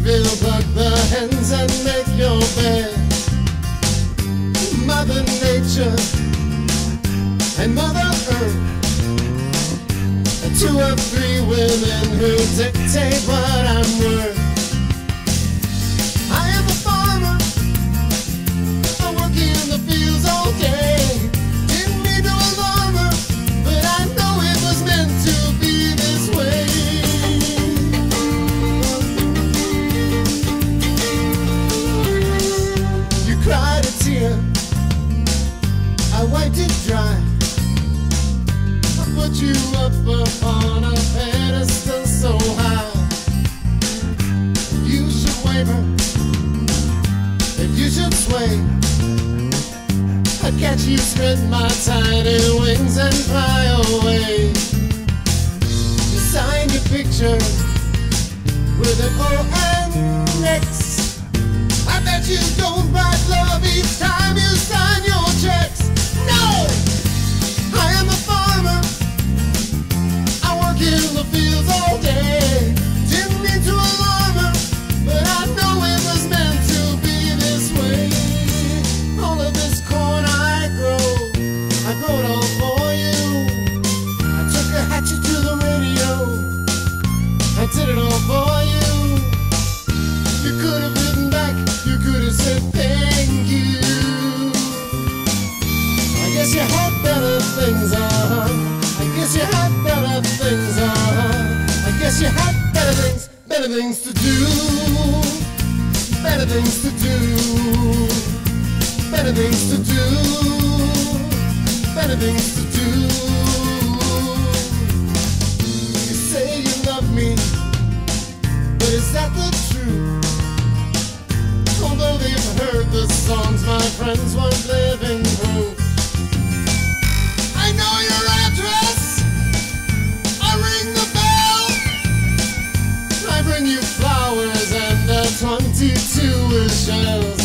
We'll pluck the hens and make your bed. Mother Nature and Mother Earth, 2 or 3 women who dictate what I'm worth. I am a farmer, I'm working in the fields all day. Didn't mean to alarm her, but I know it was meant to be this way. You cried a tear, I wiped it dry. I put you up upon a pedestal so high. You should waver, if you should sway, I'd catch you, spread my tiny wings and fly away. You sign your picture with an O and X. I bet you don't write love each time you sign your checks. No! I am a farmer, I work in the fields all day. Didn't mean to alarm her, but I know it was meant to be this way. All of this corn I grow it all for you. I took a hatchet to the radio, I did it all for you. You could have written back, you could have said thank you. I guess you had better things, I guess you had better things, I guess you had better things to do. Better things to do. Better things to do. Better things to do. You say you love me, but is that the truth? Although they've heard the songs, my friends weren't living proof. I know your address, I ring the bell, I bring you flowers and a 22 with shells.